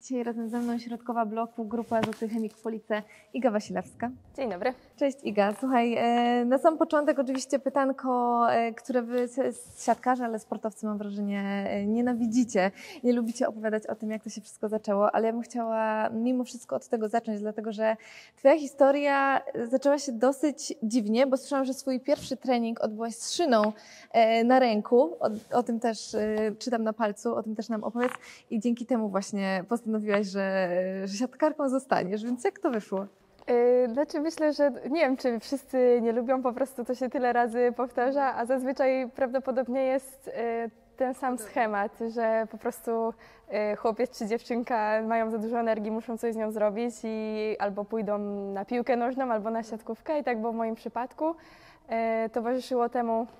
Dzisiaj razem ze mną środkowa bloku, grupa Azoty Chemik w Police, Iga Wasilewska. Dzień dobry. Cześć Iga. Słuchaj, na sam początek oczywiście pytanko, które wy siatkarze, ale sportowcy mam wrażenie nienawidzicie. Nie lubicie opowiadać o tym, jak to się wszystko zaczęło, ale ja bym chciała mimo wszystko od tego zacząć, dlatego że twoja historia zaczęła się dosyć dziwnie, bo słyszałam, że swój pierwszy trening odbyłaś z szyną na ręku. O tym też czytam na palcu, o tym też nam opowiedz i dzięki temu właśnie postanowiłaś, że siatkarką zostaniesz, więc jak to wyszło? Znaczy myślę, że nie wiem, czy wszyscy nie lubią, po prostu to się tyle razy powtarza, a zazwyczaj prawdopodobnie jest ten sam schemat, że po prostu chłopiec czy dziewczynka mają za dużo energii, muszą coś z nią zrobić i albo pójdą na piłkę nożną, albo na siatkówkę i tak było w moim przypadku. Towarzyszył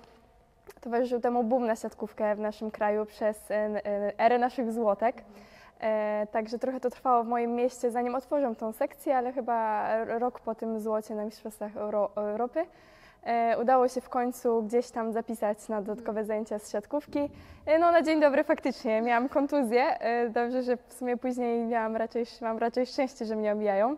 temu boom na siatkówkę w naszym kraju przez erę naszych złotek. Także trochę to trwało w moim mieście, zanim otworzą tą sekcję, ale chyba rok po tym złocie na Mistrzostwach Europy udało się w końcu gdzieś tam zapisać na dodatkowe zajęcia z siatkówki. No na dzień dobry faktycznie miałam kontuzję, dobrze, że w sumie później mam raczej szczęście, że mnie obijają.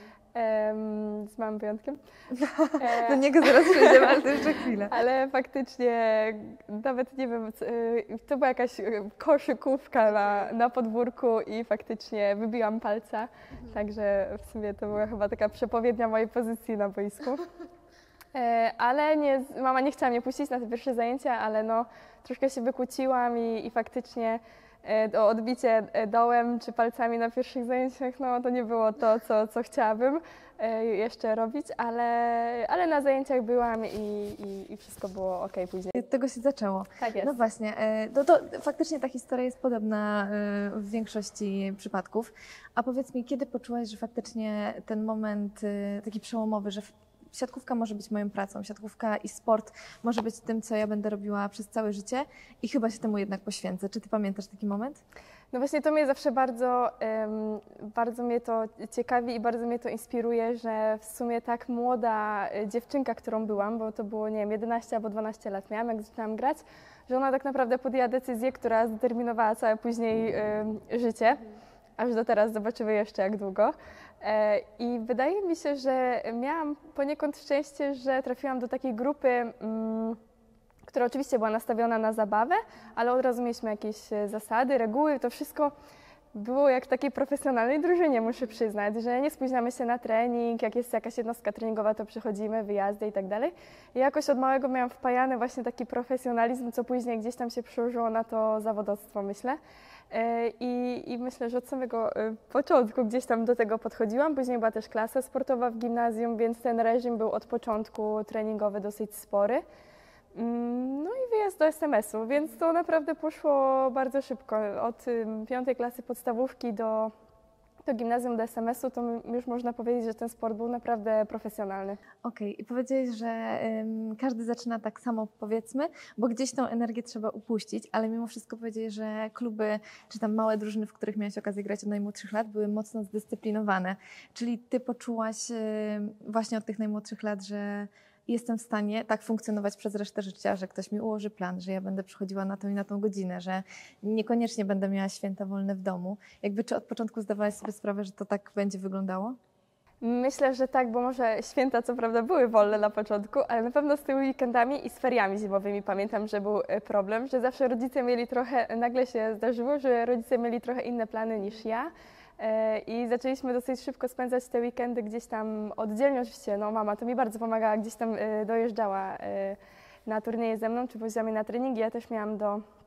Z małym wyjątkiem. Do niego zaraz przejdziemy, ale to jeszcze chwilę. Ale faktycznie nawet nie wiem, to była jakaś koszykówka na podwórku i faktycznie wybiłam palca. Także w sumie to była chyba taka przepowiednia mojej pozycji na boisku. Ale mama nie chciała mnie puścić na te pierwsze zajęcia, ale no troszkę się wykłóciłam i faktycznie to odbicie dołem czy palcami na pierwszych zajęciach, no to nie było to, co chciałabym jeszcze robić, ale na zajęciach byłam i wszystko było ok później. Od tego się zaczęło. Tak jest. No właśnie, to faktycznie ta historia jest podobna w większości przypadków. A powiedz mi, kiedy poczułaś, że faktycznie ten moment taki przełomowy, że siatkówka może być moją pracą, siatkówka i sport może być tym, co ja będę robiła przez całe życie i chyba się temu jednak poświęcę. Czy ty pamiętasz taki moment? No właśnie to mnie zawsze bardzo mnie to ciekawi i bardzo mnie to inspiruje, że w sumie tak młoda dziewczynka, którą byłam, bo to było, nie wiem, 11 albo 12 lat miałam, jak zaczynałam grać, że ona tak naprawdę podjęła decyzję, która zdeterminowała całe później życie. Aż do teraz, zobaczymy jeszcze jak długo. I wydaje mi się, że miałam poniekąd szczęście, że trafiłam do takiej grupy, która oczywiście była nastawiona na zabawę, ale od razu mieliśmy jakieś zasady, reguły, to wszystko było jak w takiej profesjonalnej drużynie, muszę przyznać, że nie spóźniamy się na trening, jak jest jakaś jednostka treningowa, to przychodzimy, wyjazdy i tak dalej. I jakoś od małego miałam wpajany właśnie taki profesjonalizm, co później gdzieś tam się przełożyło na to zawodowstwo, myślę. I myślę, że od samego początku gdzieś tam do tego podchodziłam. Później była też klasa sportowa w gimnazjum, więc ten reżim był od początku treningowy dosyć spory. No i wyjazd do SMS-u, więc to naprawdę poszło bardzo szybko. Od 5. klasy podstawówki do gimnazjum, do SMS-u, to już można powiedzieć, że ten sport był naprawdę profesjonalny. Okej, i powiedziałeś, że każdy zaczyna tak samo, powiedzmy, bo gdzieś tą energię trzeba upuścić, ale mimo wszystko powiedziałeś, że kluby, czy tam małe drużyny, w których miałeś okazję grać od najmłodszych lat, były mocno zdyscyplinowane. Czyli ty poczułaś właśnie od tych najmłodszych lat, że jestem w stanie tak funkcjonować przez resztę życia, że ktoś mi ułoży plan, że ja będę przychodziła na tą i na tą godzinę, że niekoniecznie będę miała święta wolne w domu. Czy od początku zdawałaś sobie sprawę, że to tak będzie wyglądało? Myślę, że tak, bo może święta co prawda były wolne na początku, ale na pewno z tymi weekendami i z feriami zimowymi pamiętam, że był problem, że zawsze rodzice mieli nagle się zdarzyło, że rodzice mieli trochę inne plany niż ja. I zaczęliśmy dosyć szybko spędzać te weekendy gdzieś tam oddzielnie. Oczywiście no, mama to mi bardzo pomagała, gdzieś tam dojeżdżała na turnieje ze mną, czy woziła mnie na treningi. Ja też miałam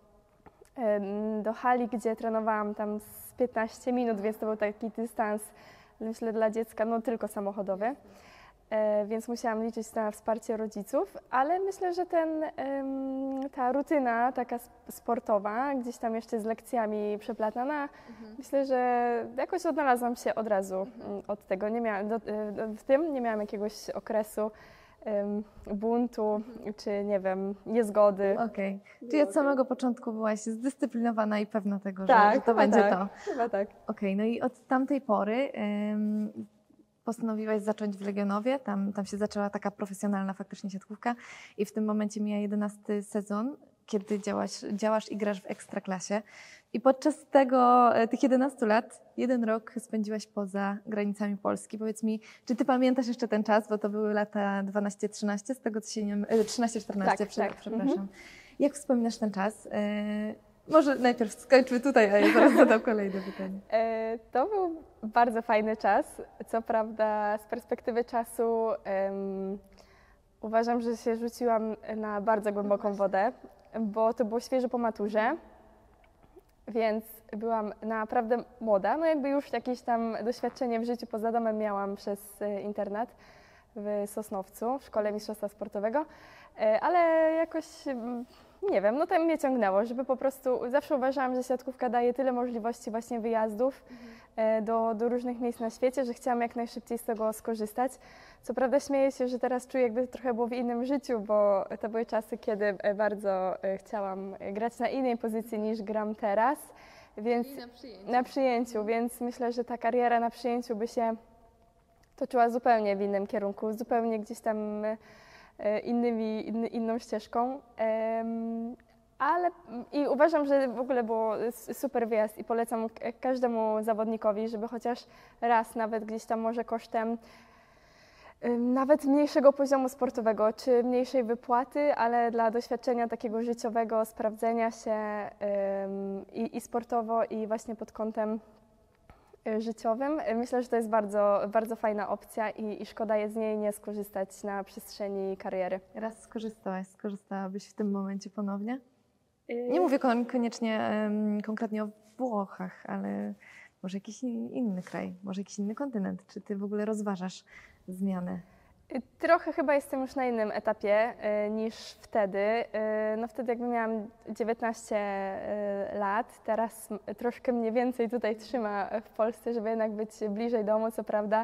do hali, gdzie trenowałam tam z 15 minut, więc to był taki dystans, myślę, dla dziecka no, tylko samochodowy. Więc musiałam liczyć na wsparcie rodziców, ale myślę, że ta rutyna taka sportowa, gdzieś tam jeszcze z lekcjami przeplatana, myślę, że jakoś odnalazłam się od razu od tego. Nie miałam, nie miałam jakiegoś okresu buntu, czy nie wiem, niezgody. Okej. Czyli od samego początku byłaś zdyscyplinowana i pewna tego, Tak, że to będzie tak, to. chyba tak. Okej, no i od tamtej pory postanowiłaś zacząć w Legionowie, tam się zaczęła taka profesjonalna faktycznie siatkówka i w tym momencie mija 11 sezon, kiedy działasz i grasz w Ekstraklasie. I podczas tych 11 lat, 1 rok spędziłaś poza granicami Polski. Powiedz mi, czy ty pamiętasz jeszcze ten czas, bo to były lata 12-13, z tego co się nie... 13-14, Tak. przepraszam. Jak wspominasz ten czas? Może najpierw skończmy tutaj, a ja zaraz zadam kolejne pytanie. To był bardzo fajny czas. Co prawda z perspektywy czasu uważam, że się rzuciłam na bardzo głęboką wodę, bo to było świeżo po maturze, więc byłam naprawdę młoda. No jakby już jakieś tam doświadczenie w życiu poza domem miałam przez internat w Sosnowcu, w Szkole Mistrzostwa Sportowego, ale jakoś nie wiem, no tam mnie ciągnęło, żeby po prostu, zawsze uważałam, że siatkówka daje tyle możliwości właśnie wyjazdów do różnych miejsc na świecie, że chciałam jak najszybciej z tego skorzystać. Co prawda śmieję się, że teraz czuję, jakby trochę było w innym życiu, bo to były czasy, kiedy bardzo chciałam grać na innej pozycji niż gram teraz. Więc na przyjęciu, więc myślę, że ta kariera na przyjęciu by się toczyła zupełnie w innym kierunku, zupełnie gdzieś tam inną ścieżką. Ale i uważam, że w ogóle było super wyjazd i polecam każdemu zawodnikowi, żeby chociaż raz, nawet gdzieś tam może kosztem nawet mniejszego poziomu sportowego czy mniejszej wypłaty, ale dla doświadczenia takiego życiowego, sprawdzenia się i sportowo, i właśnie pod kątem życiowym. Myślę, że to jest bardzo, bardzo fajna opcja i szkoda jest z niej nie skorzystać na przestrzeni kariery. Raz skorzystałabyś w tym momencie ponownie? Nie mówię koniecznie konkretnie o Włochach, ale może jakiś inny kraj, może jakiś inny kontynent. Czy ty w ogóle rozważasz zmianę? Trochę chyba jestem już na innym etapie niż wtedy. No wtedy jakby miałam 19 lat, teraz troszkę mnie więcej tutaj trzyma w Polsce, żeby jednak być bliżej domu. Co prawda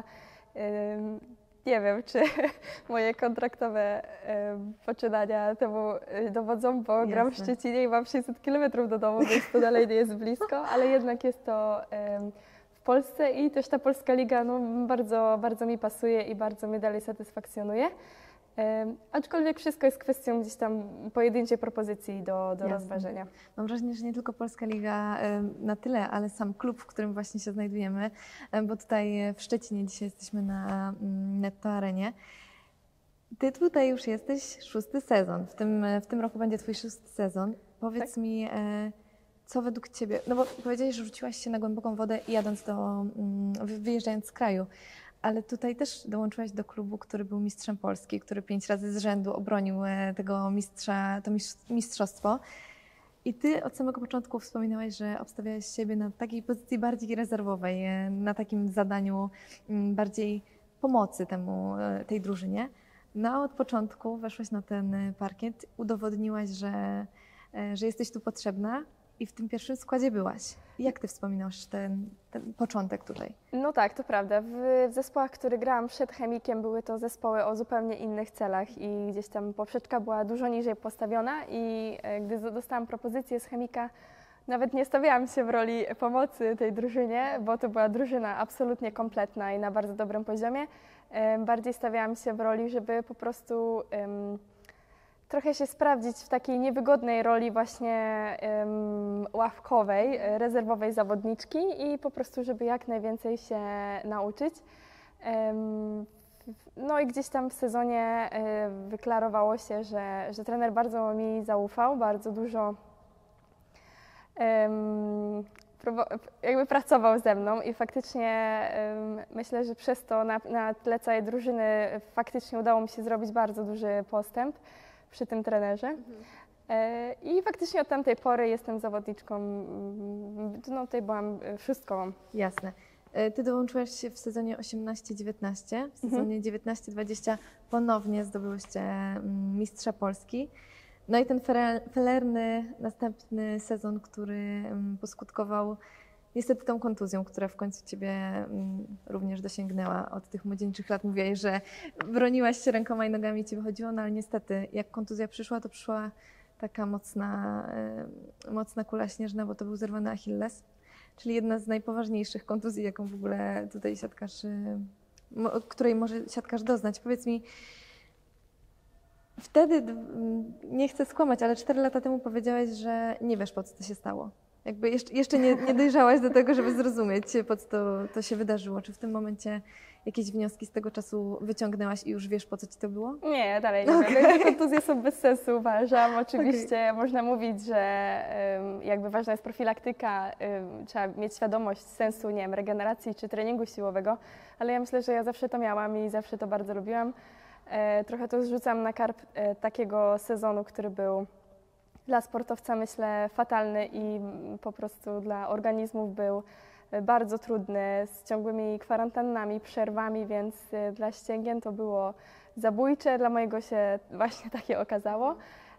nie wiem, czy moje kontraktowe poczynania temu dowodzą, bo gram w Szczecinie i mam 600 km do domu, więc to dalej nie jest blisko, ale jednak jest to w Polsce i też ta polska liga bardzo, bardzo mi pasuje i bardzo mnie dalej satysfakcjonuje. Aczkolwiek wszystko jest kwestią gdzieś tam pojedynczej propozycji do rozważenia. Mam wrażenie, że nie tylko Polska Liga na tyle, ale sam klub, w którym właśnie się znajdujemy, bo tutaj w Szczecinie dzisiaj jesteśmy na Netto Arenie. Ty tutaj już jesteś 6. sezon. W tym roku będzie twój 6. sezon. Powiedz mi, co według ciebie, no bo powiedziałeś, że rzuciłaś się na głęboką wodę wyjeżdżając z kraju. Ale tutaj też dołączyłaś do klubu, który był mistrzem Polski, który 5 razy z rzędu obronił to mistrzostwo. I ty od samego początku wspominałaś, że obstawiałaś siebie na takiej pozycji bardziej rezerwowej, na takim zadaniu bardziej pomocy tej drużynie. No a od początku weszłaś na ten parkiet, udowodniłaś, że jesteś tu potrzebna i w tym pierwszym składzie byłaś. Jak ty wspominasz ten początek tutaj? No tak, to prawda. W zespołach, które grałam przed Chemikiem, były to zespoły o zupełnie innych celach i gdzieś tam poprzeczka była dużo niżej postawiona i gdy dostałam propozycję z Chemika, nawet nie stawiałam się w roli pomocy tej drużynie, bo to była drużyna absolutnie kompletna i na bardzo dobrym poziomie. Bardziej stawiałam się w roli, żeby po prostu trochę się sprawdzić w takiej niewygodnej roli właśnie ławkowej, rezerwowej zawodniczki i po prostu, żeby jak najwięcej się nauczyć. No i gdzieś tam w sezonie wyklarowało się, że trener bardzo mi zaufał, bardzo dużo jakby pracował ze mną i faktycznie myślę, że przez to na tle całej drużyny faktycznie udało mi się zrobić bardzo duży postęp przy tym trenerze. I faktycznie od tamtej pory jestem zawodniczką, no tutaj byłam szóstką. Jasne. Ty dołączyłaś się w sezonie 18-19, w sezonie 19-20 ponownie zdobyłyście mistrza Polski. No i ten felerny następny sezon, który poskutkował niestety tą kontuzją, która w końcu ciebie również dosięgnęła od tych młodzieńczych lat. Mówiłaś, że broniłaś się rękoma i nogami, ci wychodziło, no ale niestety jak kontuzja przyszła, to przyszła taka mocna kula śnieżna, bo to był zerwany Achilles, czyli jedna z najpoważniejszych kontuzji, jaką w ogóle tutaj siatkarz której może siatkarz doznać. Powiedz mi, wtedy, nie chcę skłamać, ale 4 lata temu powiedziałaś, że nie wiesz, po co to się stało. Jakby jeszcze nie dojrzałaś do tego, żeby zrozumieć, po co to się wydarzyło. Czy w tym momencie jakieś wnioski z tego czasu wyciągnęłaś i już wiesz, po co ci to było? Nie, dalej nie wiem. Kontuzje są bez sensu, uważam. Oczywiście można mówić, że jakby ważna jest profilaktyka, trzeba mieć świadomość sensu, nie wiem, regeneracji czy treningu siłowego, ale ja myślę, że ja zawsze to miałam i zawsze to bardzo lubiłam. Trochę to zrzucam na karp takiego sezonu, który był dla sportowca, myślę, fatalny i po prostu dla organizmów był bardzo trudny, z ciągłymi kwarantannami, przerwami, więc dla ścięgien to było zabójcze, dla mojego się właśnie takie okazało.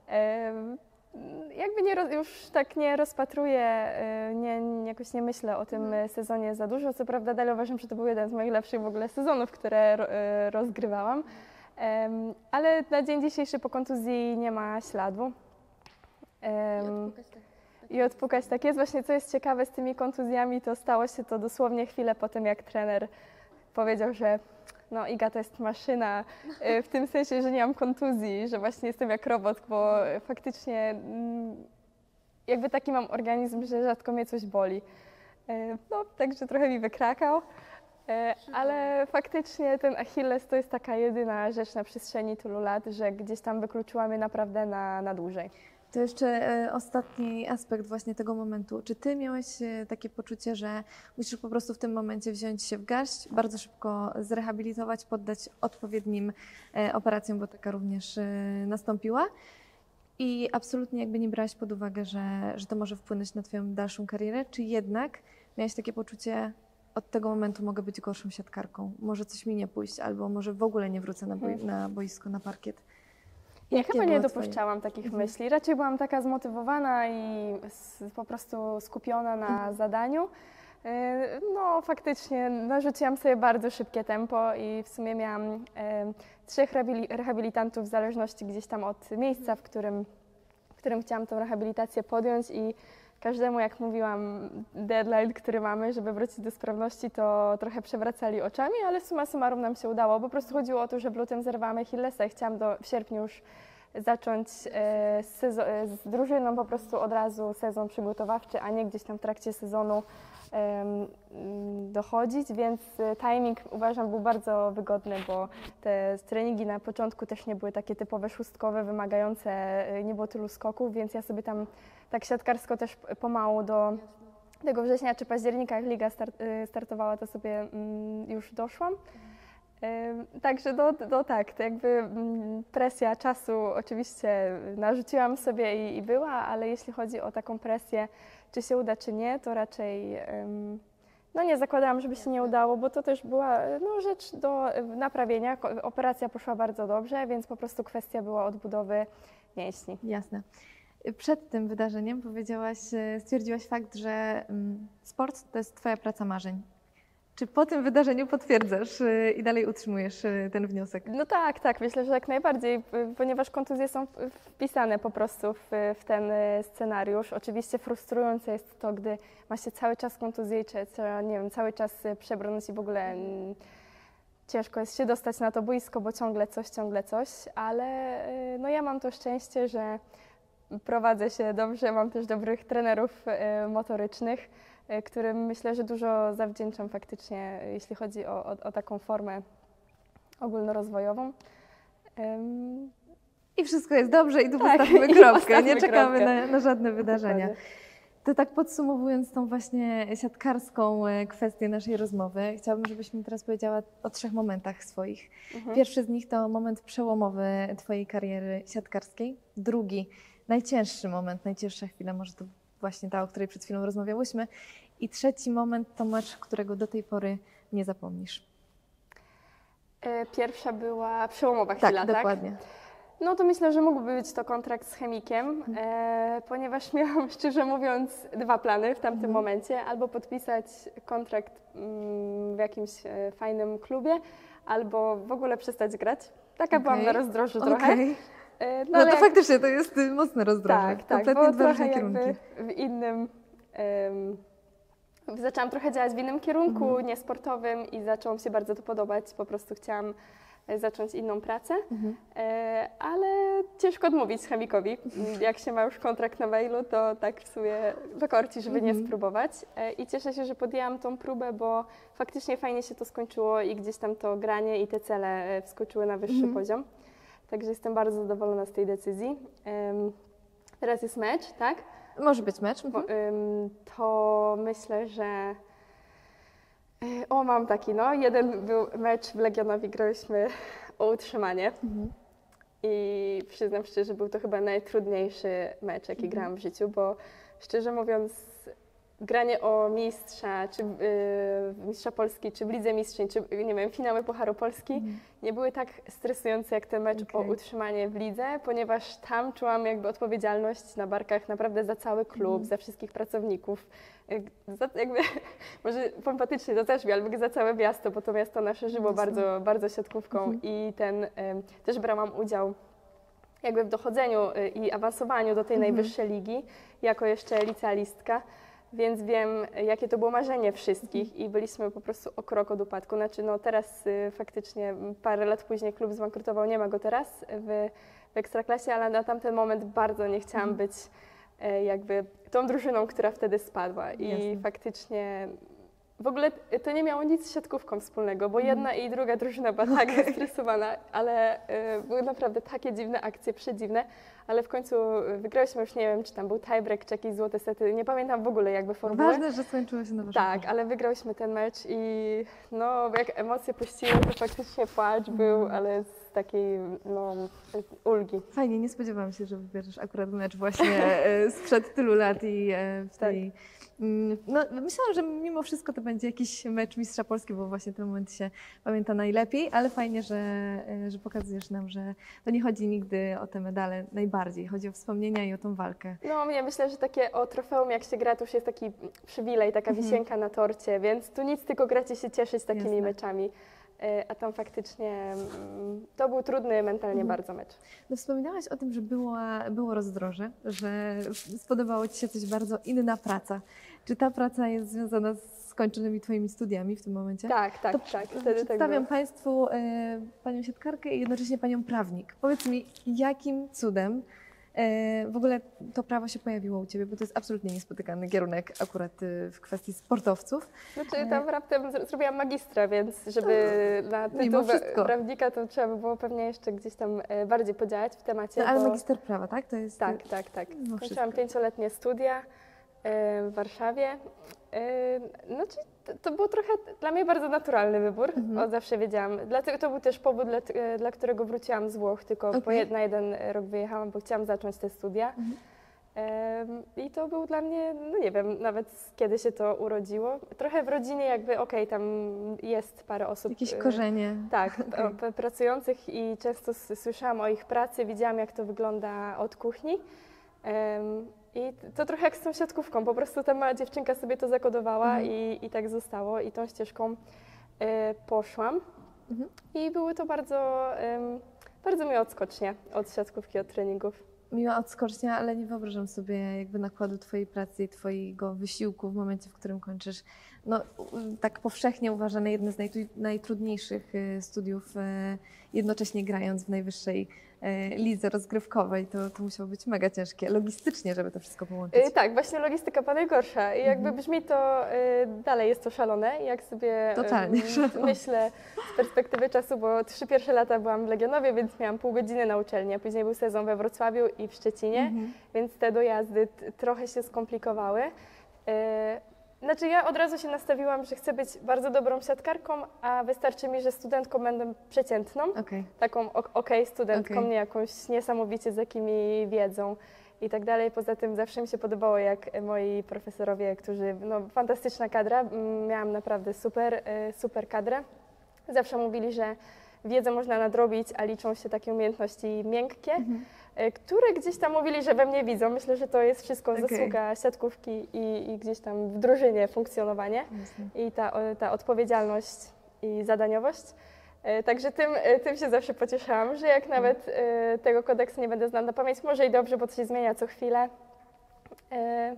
Jakby już tak nie rozpatruję, jakoś nie myślę o tym sezonie za dużo. Co prawda dalej uważam, że to był jeden z moich lepszych w ogóle sezonów, które rozgrywałam, ale na dzień dzisiejszy po kontuzji nie ma śladu. I odpukać tak jest. Właśnie co jest ciekawe z tymi kontuzjami, to stało się to dosłownie chwilę po tym, jak trener powiedział, że no Iga to jest maszyna, w tym sensie, że nie mam kontuzji, że właśnie jestem jak robot, bo faktycznie jakby taki mam organizm, że rzadko mnie coś boli. No, także trochę mi wykrakał, ale faktycznie ten Achilles to jest taka jedyna rzecz na przestrzeni tylu lat, że gdzieś tam wykluczyła mnie naprawdę na dłużej. To jeszcze ostatni aspekt właśnie tego momentu. Czy ty miałeś takie poczucie, że musisz po prostu w tym momencie wziąć się w garść, bardzo szybko zrehabilitować, poddać odpowiednim operacjom, bo taka również nastąpiła i absolutnie jakby nie brałaś pod uwagę, że to może wpłynąć na twoją dalszą karierę, czy jednak miałaś takie poczucie, od tego momentu mogę być gorszą siatkarką, może coś mi nie pójść, albo może w ogóle nie wrócę na boisko, na parkiet? Ja chyba nie dopuszczałam takich myśli. Raczej byłam taka zmotywowana i po prostu skupiona na zadaniu. No faktycznie narzuciłam sobie bardzo szybkie tempo i w sumie miałam 3 rehabilitantów w zależności gdzieś tam od miejsca, w którym chciałam tę rehabilitację podjąć i każdemu, jak mówiłam, deadline, który mamy, żeby wrócić do sprawności, to trochę przewracali oczami, ale summa summarum nam się udało. Po prostu chodziło o to, że w lutym zerwałam Achillesa i chciałam w sierpniu już zacząć z drużyną po prostu od razu sezon przygotowawczy, a nie gdzieś tam w trakcie sezonu dochodzić, więc timing uważam był bardzo wygodny, bo te treningi na początku też nie były takie typowe szóstkowe, wymagające, nie było tylu skoków, więc ja sobie tam tak siatkarsko też pomału do tego września czy października, jak liga startowała, to sobie już doszłam. Także tak, to jakby presja czasu oczywiście narzuciłam sobie i była, ale jeśli chodzi o taką presję, czy się uda, czy nie, to raczej no nie zakładałam, żeby się nie udało, bo to też była rzecz do naprawienia. Operacja poszła bardzo dobrze, więc po prostu kwestia była odbudowy mięśni. Jasne. Przed tym wydarzeniem stwierdziłaś fakt, że sport to jest twoja praca marzeń. Czy po tym wydarzeniu potwierdzasz i dalej utrzymujesz ten wniosek? No tak, myślę, że jak najbardziej, ponieważ kontuzje są wpisane po prostu w ten scenariusz. Oczywiście frustrujące jest to, gdy ma się cały czas kontuzję i trzeba, nie wiem, cały czas przebrnąć i w ogóle ciężko jest się dostać na to boisko, bo ciągle coś, ale no ja mam to szczęście, że prowadzę się dobrze, mam też dobrych trenerów motorycznych, którym myślę, że dużo zawdzięczam faktycznie, jeśli chodzi o taką formę ogólnorozwojową. I wszystko jest dobrze i tu tak, postawmy kropkę, nie czekamy kropkę. na żadne wydarzenia. Dokładnie. To tak podsumowując tą właśnie siatkarską kwestię naszej rozmowy, chciałabym, żebyś mi teraz powiedziała o 3 momentach swoich. Pierwszy z nich to moment przełomowy twojej kariery siatkarskiej. Drugi, najcięższy moment, najcięższa chwila, może to właśnie ta, o której przed chwilą rozmawiałyśmy. I trzeci moment to mecz, którego do tej pory nie zapomnisz. Pierwsza była przełomowa chwila, tak? Dokładnie. No to myślę, że mógłby być to kontrakt z Chemikiem, ponieważ miałam, szczerze mówiąc, 2 plany w tamtym momencie. Albo podpisać kontrakt w jakimś fajnym klubie, albo w ogóle przestać grać. Taka byłam na rozdrożu trochę. No to faktycznie to jest mocne rozdroże. Tak, kompletnie bo 2 różne trochę kierunki. jakby w innym zaczęłam trochę działać w innym kierunku, niesportowym i zaczęło mi się bardzo to podobać. Po prostu chciałam zacząć inną pracę, ale ciężko odmówić chemikowi. Jak się ma już kontrakt na mailu, to tak w sumie to korci, żeby nie spróbować. I cieszę się, że podjęłam tą próbę, bo faktycznie fajnie się to skończyło i gdzieś tam to granie i te cele wskoczyły na wyższy poziom. Także jestem bardzo zadowolona z tej decyzji. Teraz jest mecz, tak? Może być mecz. To myślę, że mam taki, jeden był mecz w Legionowi, grałyśmy o utrzymanie i przyznam szczerze, był to chyba najtrudniejszy mecz, jaki grałam w życiu, bo szczerze mówiąc granie o mistrza, czy mistrza Polski, czy w Lidze Mistrzyń, czy nie wiem, finały Pucharu Polski nie były tak stresujące jak ten mecz o utrzymanie w lidze, ponieważ tam czułam jakby odpowiedzialność na barkach naprawdę za cały klub, za wszystkich pracowników. Jakby, może pompatycznie to też ale za całe miasto, bo to miasto nasze żyło bardzo, bardzo siatkówką i też brałam udział jakby w dochodzeniu i awansowaniu do tej najwyższej ligi, jako jeszcze licealistka. Więc wiem, jakie to było marzenie wszystkich i byliśmy po prostu o krok od upadku. Znaczy, teraz faktycznie parę lat później klub zbankrutował, nie ma go teraz w Ekstraklasie, ale na tamten moment bardzo nie chciałam być jakby tą drużyną, która wtedy spadła. I faktycznie w ogóle to nie miało nic z siatkówką wspólnego, bo jedna i druga drużyna była tak zestresowana, ale były naprawdę takie dziwne akcje, przedziwne, ale w końcu wygrałyśmy już, nie wiem, czy tam był tiebreak, czy jakieś złote sety, nie pamiętam w ogóle jakby formuły. Ważne, że skończyło się na waszym Tak, ale wygrałyśmy ten mecz i jak emocje puściły, to faktycznie płacz był, ale z takiej ulgi. Fajnie, nie spodziewałam się, że wybierzesz akurat mecz właśnie sprzed tylu lat i w tej... myślałam, że mimo wszystko to będzie jakiś mecz Mistrza Polski, bo właśnie ten moment się pamięta najlepiej, ale fajnie, że pokazujesz nam, że to nie chodzi nigdy o te medale najbardziej, chodzi o wspomnienia i o tą walkę. Ja myślę, że takie o trofeum jak się gra, to już jest taki przywilej, taka wisienka na torcie, więc tu nic, tylko grać i się cieszyć takimi meczami. A tam faktycznie to był trudny mentalnie bardzo mecz. Wspominałaś o tym, że było rozdroże, że spodobało Ci się coś bardzo inna praca. Czy ta praca jest związana z skończonymi Twoimi studiami w tym momencie? Tak. Wtedy przedstawiam tak Państwu panią siatkarkę i jednocześnie panią prawnik. Powiedz mi, jakim cudem w ogóle to prawo się pojawiło u Ciebie, bo to jest absolutnie niespotykany kierunek akurat w kwestii sportowców. Znaczy tam raptem zrobiłam magistra, więc żeby na tytuł prawnika to trzeba by było pewnie jeszcze gdzieś tam bardziej podziałać w temacie. Ale magister prawa, tak? To jest... Tak. Skończyłam 5-letnie studia w Warszawie. To był trochę dla mnie bardzo naturalny wybór, od zawsze wiedziałam. Dlatego to był też powód, dla którego wróciłam z Włoch, tylko na jeden rok wyjechałam, bo chciałam zacząć te studia. I to był dla mnie, nie wiem nawet kiedy się to urodziło. Trochę w rodzinie jakby, tam jest parę osób. Jakieś korzenie. Tak, pracujących i często słyszałam o ich pracy, widziałam jak to wygląda od kuchni. I to trochę jak z tą siatkówką, po prostu ta mała dziewczynka sobie to zakodowała i tak zostało i tą ścieżką poszłam. I były to bardzo miłe odskocznie od siatkówki, od treningów. Miła odskocznia, ale nie wyobrażam sobie jakby nakładu Twojej pracy i Twojego wysiłku w momencie, w którym kończysz tak powszechnie uważane jedne z najtrudniejszych studiów, jednocześnie grając w najwyższej lidze rozgrywkowej. To musiało być mega ciężkie logistycznie, żeby to wszystko połączyć. Tak, właśnie logistyka była najgorsza i jakby brzmi to, dalej jest to szalone. Jak sobie myślę z perspektywy czasu, bo 3 pierwsze lata byłam w Legionowie, więc miałam pół godziny na uczelni, a później był sezon we Wrocławiu i w Szczecinie, więc te dojazdy trochę się skomplikowały. Znaczy ja od razu się nastawiłam, że chcę być bardzo dobrą siatkarką, a wystarczy mi, że studentką będę przeciętną, taką studentką, nie jakąś niesamowicie z jakimi wiedzą i tak dalej. Poza tym zawsze mi się podobało, jak moi profesorowie, którzy, fantastyczna kadra, miałam naprawdę super kadrę, zawsze mówili, że wiedzę można nadrobić, a liczą się takie umiejętności miękkie, które gdzieś tam mówili, że we mnie widzą. Myślę, że to jest wszystko zasługa siatkówki i gdzieś tam w drużynie funkcjonowanie i ta odpowiedzialność i zadaniowość. Także tym się zawsze pocieszałam, że jak nawet tego kodeksu nie będę znała na pamięć, może i dobrze, bo to się zmienia co chwilę.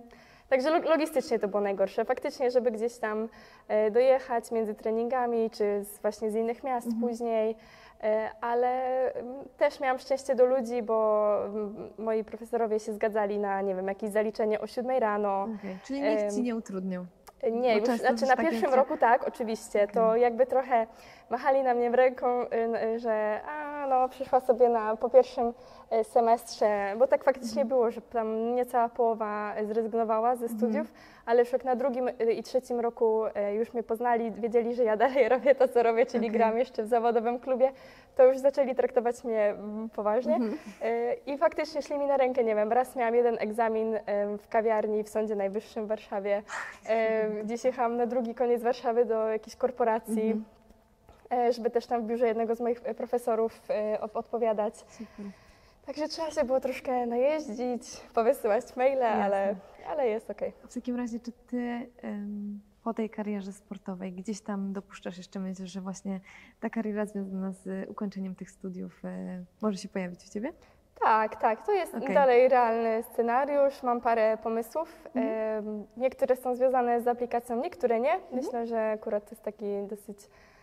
Także logistycznie to było najgorsze. Faktycznie, żeby gdzieś tam dojechać między treningami, czy właśnie z innych miast później, ale też miałam szczęście do ludzi, bo moi profesorowie się zgadzali na, nie wiem, jakieś zaliczenie o 7 rano. Okay. Czyli nikt Ci nie utrudniał? Nie, już, znaczy na pierwszym roku tak, oczywiście, to jakby trochę machali na mnie w ręką, że no przyszła sobie po pierwszym semestrze, bo tak faktycznie było, że tam niecała połowa zrezygnowała ze studiów, ale już jak na drugim i trzecim roku już mnie poznali, wiedzieli, że ja dalej robię to, co robię, czyli gram jeszcze w zawodowym klubie, to już zaczęli traktować mnie poważnie i faktycznie szli mi na rękę, nie wiem, raz miałam jeden egzamin w kawiarni w Sądzie Najwyższym w Warszawie, gdzieś jechałam na drugi koniec Warszawy do jakiejś korporacji, żeby też tam w biurze jednego z moich profesorów odpowiadać. Super. Także trzeba się było troszkę najeździć, powysyłać maile, ale jest okej. W takim razie, czy Ty po tej karierze sportowej gdzieś tam dopuszczasz jeszcze myśl, że właśnie ta kariera związana z ukończeniem tych studiów może się pojawić w Ciebie? Tak, to jest dalej realny scenariusz, mam parę pomysłów. Niektóre są związane z aplikacją, niektóre nie. Myślę, że akurat to jest taki dosyć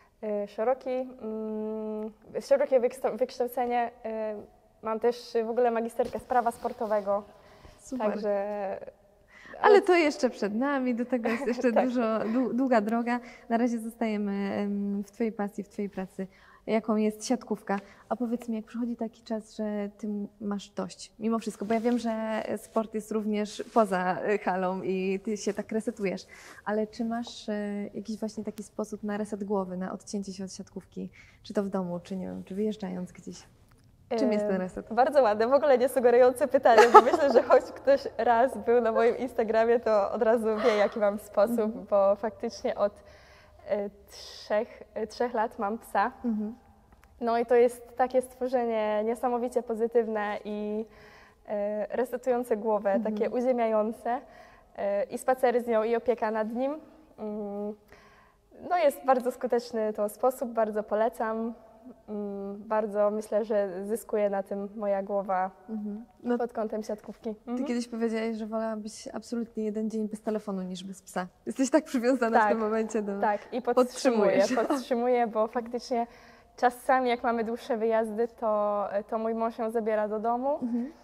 szerokie wykształcenie. Mam też w ogóle magisterkę z prawa sportowego. Super. Także... Ale to jeszcze przed nami, do tego jest jeszcze długa droga. Na razie zostajemy w Twojej pasji, w Twojej pracy, jaką jest siatkówka. A powiedz mi, jak przychodzi taki czas, że Ty masz dość, mimo wszystko, bo ja wiem, że sport jest również poza halą i Ty się tak resetujesz, ale czy masz jakiś właśnie taki sposób na reset głowy, na odcięcie się od siatkówki, czy to w domu, czy nie wiem, czy wyjeżdżając gdzieś? Czym jest ten reset? Bardzo ładne, w ogóle nie sugerujące pytanie, bo myślę, że choć ktoś raz był na moim Instagramie, to od razu wie, jaki mam sposób, bo faktycznie od 3 lat mam psa. No i to jest takie stworzenie niesamowicie pozytywne i resetujące głowę, takie uziemiające. I spacery z nią, i opieka nad nim. No jest bardzo skuteczny to sposób, bardzo polecam. Bardzo myślę, że zyskuje na tym moja głowa pod kątem siatkówki. Ty kiedyś powiedziałaś, że wolałabyś absolutnie jeden dzień bez telefonu niż bez psa. Jesteś tak przywiązana w tym momencie do... Tak, i podtrzymuję, bo faktycznie czasami jak mamy dłuższe wyjazdy, to mój mąż ją zabiera do domu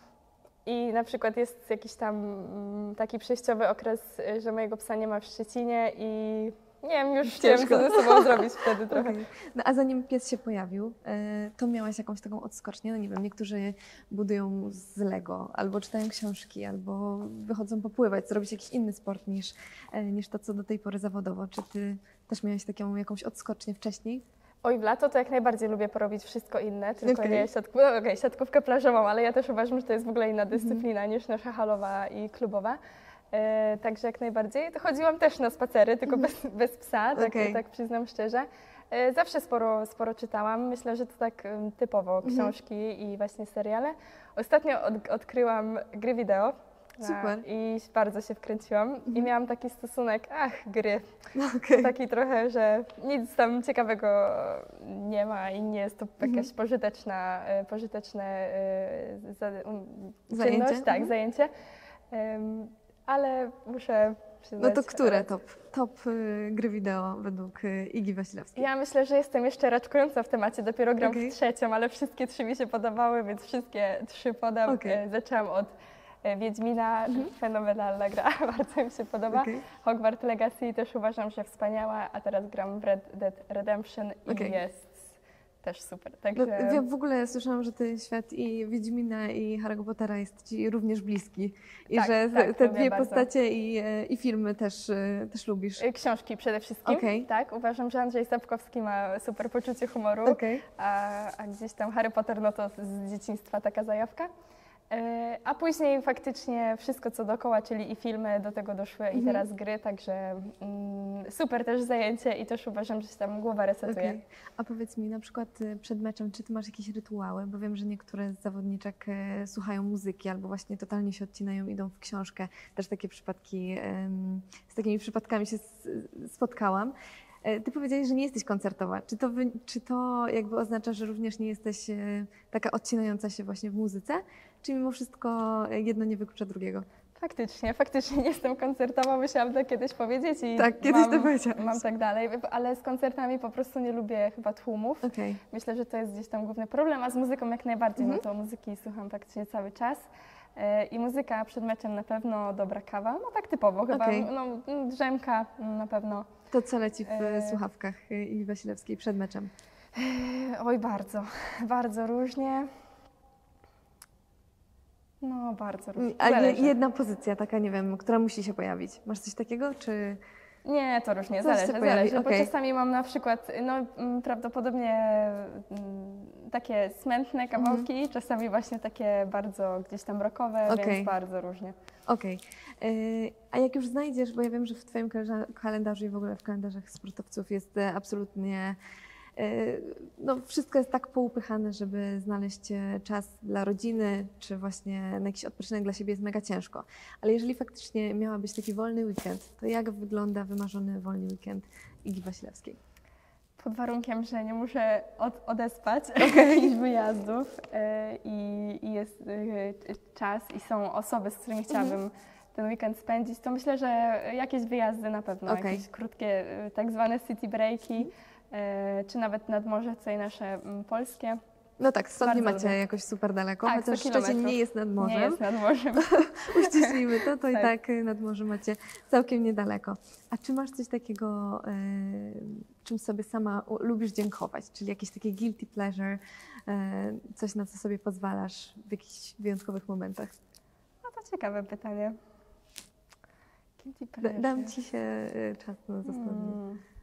i na przykład jest jakiś tam taki przejściowy okres, że mojego psa nie ma w Szczecinie i nie wiem, już wiem, co ze sobą zrobić wtedy trochę. No a zanim pies się pojawił, to miałaś jakąś taką odskocznię? No nie wiem, niektórzy budują z Lego, albo czytają książki, albo wychodzą popływać, zrobić jakiś inny sport niż to, co do tej pory zawodowo. Czy Ty też miałaś taką jakąś odskocznię wcześniej? Oj, w lato to jak najbardziej lubię porobić wszystko inne, tylko nie siatkówkę, siatkówkę plażową, ale ja też uważam, że to jest w ogóle inna dyscyplina niż nasza halowa i klubowa. Także jak najbardziej. To chodziłam też na spacery, tylko bez psa, tak przyznam szczerze. Zawsze sporo czytałam. Myślę, że to tak typowo książki i właśnie seriale. Ostatnio odkryłam gry wideo. Super. I bardzo się wkręciłam i miałam taki stosunek, gry. To taki trochę, że nic tam ciekawego nie ma i nie jest to jakaś pożyteczne czynność, zajęcie. Ale muszę przyznać... No to które top gry wideo według Igi Wasilewskiej? Ja myślę, że jestem jeszcze raczkująca w temacie, dopiero gram w trzecią, ale wszystkie 3 mi się podobały, więc wszystkie 3 podam. Zaczęłam od Wiedźmina, fenomenalna gra, bardzo mi się podoba. Hogwarts Legacy też uważam, że wspaniała, a teraz gram w Red Dead Redemption i jest też super. Także... No, ja w ogóle słyszałam, że ten świat i Wiedźmina i Harry'ego Pottera jest Ci również bliski i że te dwie postacie i filmy też lubisz. Książki przede wszystkim, tak. Uważam, że Andrzej Sapkowski ma super poczucie humoru, a gdzieś tam Harry Potter, no to z dzieciństwa taka zajawka. A później faktycznie wszystko co dookoła, czyli i filmy do tego doszły i teraz gry, także super też zajęcie i też uważam, że się tam głowa resetuje. A powiedz mi na przykład przed meczem, czy Ty masz jakieś rytuały? Bo wiem, że niektóre z zawodniczek słuchają muzyki albo właśnie totalnie się odcinają, idą w książkę. Też takie przypadki, z takimi przypadkami się spotkałam. Ty powiedziałeś, że nie jesteś koncertowa. Czy to jakby oznacza, że również nie jesteś taka odcinająca się właśnie w muzyce? Czy mimo wszystko jedno nie wyklucza drugiego? Faktycznie nie jestem koncertowa, musiałam to kiedyś powiedzieć i Tak, kiedyś to powiedziałaś. mam tak dalej, ale z koncertami po prostu nie lubię chyba tłumów. Okej. Myślę, że to jest gdzieś tam główny problem, a z muzyką jak najbardziej, no to muzyki słucham praktycznie cały czas. I muzyka przed meczem na pewno, dobra kawa, no tak typowo chyba, Okej. no, drzemka na pewno. To co leci w słuchawkach Iwi Wasilewskiej przed meczem? Oj, bardzo różnie. No, bardzo różnie. A Zależy. jedna pozycja taka, nie wiem, która musi się pojawić. Masz coś takiego, czy... Nie, to różnie, Coś się zależy, pojawi, bo okej. czasami mam na przykład, no prawdopodobnie takie smętne kawałki, czasami właśnie takie bardzo gdzieś tam rockowe, Okej. więc bardzo różnie. Okej. A jak już znajdziesz, bo ja wiem, że w Twoim kalendarzu i w ogóle w kalendarzach sportowców jest absolutnie, no wszystko jest tak poupychane, żeby znaleźć czas dla rodziny, czy właśnie na jakiś odpoczynek dla siebie jest mega ciężko. Ale jeżeli faktycznie miałabyś taki wolny weekend, to jak wygląda wymarzony wolny weekend Igi Wasilewskiej? Pod warunkiem, że nie muszę odespać jakichś wyjazdów i jest czas i są osoby, z którymi chciałabym ten weekend spędzić, to myślę, że jakieś wyjazdy na pewno, Okej. jakieś krótkie tak zwane city breaki, czy nawet nad morze, tutaj nasze polskie. No tak, stąd nie Bardzo macie lubię. jakoś super daleko, Tak, chociaż 100 Szczecin kilometrów. nie jest nad morzem. Nie jest nad morzem. Uściślimy to i Tak. tak nad morze macie całkiem niedaleko. A czy masz coś takiego, czym sobie sama lubisz dziękować? Czyli jakieś takie guilty pleasure, coś na co sobie pozwalasz w jakichś wyjątkowych momentach? No to ciekawe pytanie. Guilty pleasure. Dam Ci się czas na zastanowienie.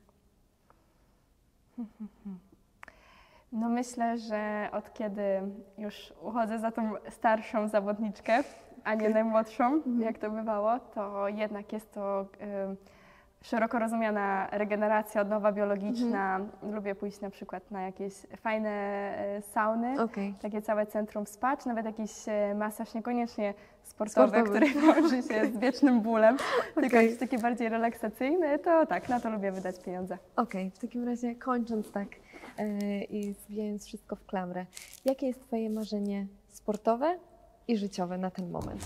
No myślę, że od kiedy już uchodzę za tą starszą zawodniczkę, a nie najmłodszą, jak to bywało, to jednak jest to szeroko rozumiana regeneracja, odnowa biologiczna. Lubię pójść na przykład na jakieś fajne sauny, Okej. takie całe centrum spa, czy nawet jakiś masaż niekoniecznie sportowy, Sportowy. który wiąże się z wiecznym bólem, tylko Okej. jakiś taki bardziej relaksacyjny, to tak, na to lubię wydać pieniądze. Okej, w takim razie kończąc tak i zbijając wszystko w klamrę, jakie jest Twoje marzenie sportowe i życiowe na ten moment?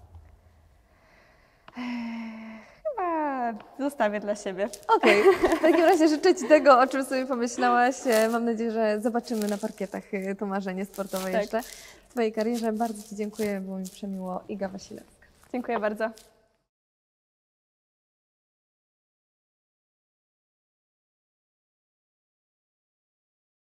Chyba zostawię dla siebie. Okej, w takim razie życzę Ci tego, o czym sobie pomyślałaś. Mam nadzieję, że zobaczymy na parkietach to marzenie sportowe Tak. jeszcze w Twojej karierze. Bardzo Ci dziękuję, było mi przemiło. Iga Wasilewska. Dziękuję bardzo.